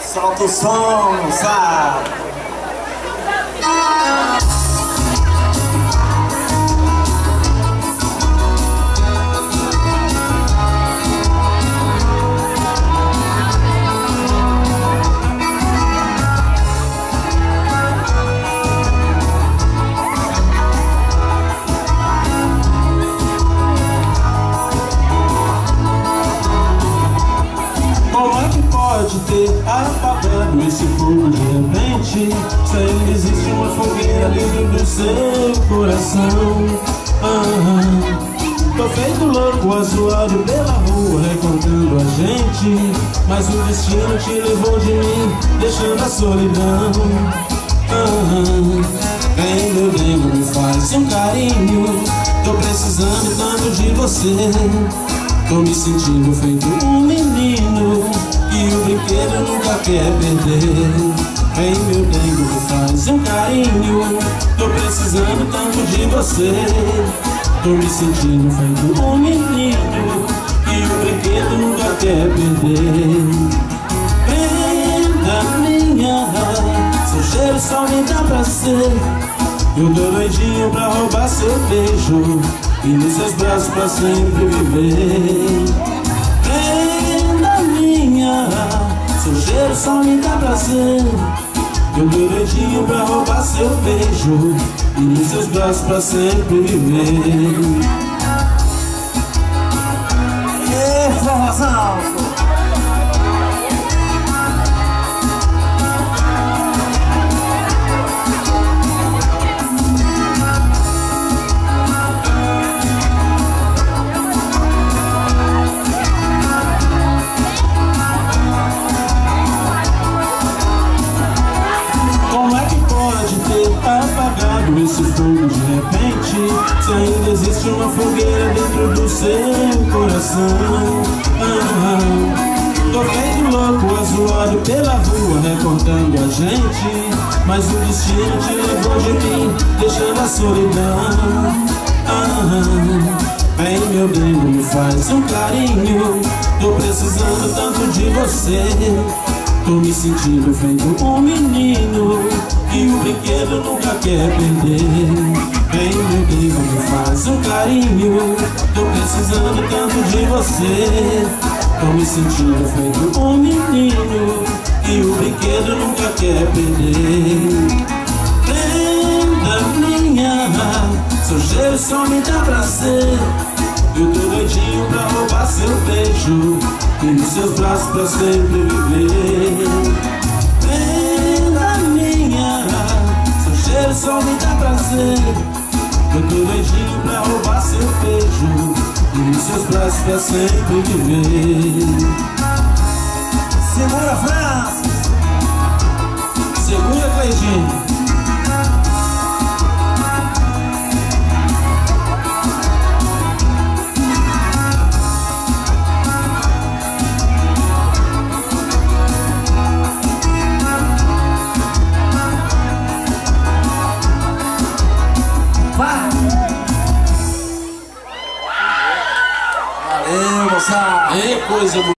Solta o som, sabe? Pode ter apagado esse fogo de repente, se ainda existe uma fogueira dentro do seu coração. Tô feito louco, azoado pela rua, recordando a gente, mas o destino te levou de mim, deixando a solidão. Vem meu bem, me faz um carinho, tô precisando tanto de você. Tô me sentindo feito um menino e o brinquedo nunca quer perder. Vem meu bem, me faz um carinho, tô precisando tanto de você. Tô me sentindo feito um menino e o brinquedo nunca quer perder. Prenda minha, seu cheiro só me dá prazer. Eu tô doidinho pra roubar seu beijo e nos seus braços pra sempre viver. Prenda minha, seu cheiro só me dá prazer. Eu tô doidinho pra roubar seu beijo e nos seus braços pra sempre viver. Forrozão! Apagado esse fogo de repente, se ainda existe uma fogueira dentro do seu coração. Tô feito louco, azoado pela rua, recordando a gente, mas o destino te levou de mim, deixando a solidão. Vem meu bem, me faz um carinho, tô precisando tanto de você. Tô me sentindo feito um menino e o brinquedo nunca quer perder. Vem meu bem, me faz um carinho, tô precisando tanto de você. Tô me sentindo feito um menino e o brinquedo nunca quer perder. Prenda minha, seu cheiro só me dá prazer. Eu tô doidinho pra roubar seu beijo e nos seus braços pra sempre viver. Prenda minha, seu cheiro só me dá prazer. Eu tô doidinho pra roubar seu beijo e nos seus braços pra sempre viver. Segura, Francis! Segura, Cleidinho! Valeu, moçada! É coisa